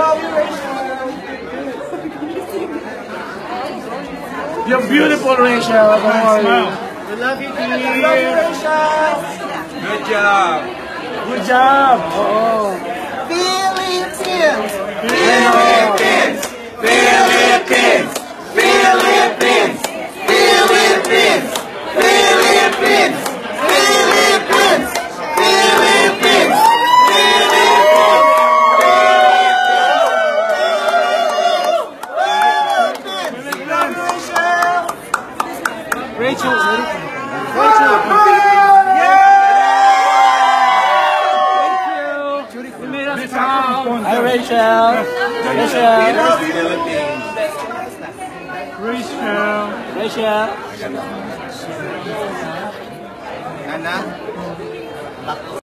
love you, Rachel. You're beautiful, Rachel. Smile. We love you, dear. I love you, Rachel. Good job. Good job. Oh. Philippines! Philippines! Philippines! Philippines! Philippines! Philippines! Philippines! Philippines! Rachel. We made us proud. Hi, Rachel. Rachel. Rachel. Rachel. Nana?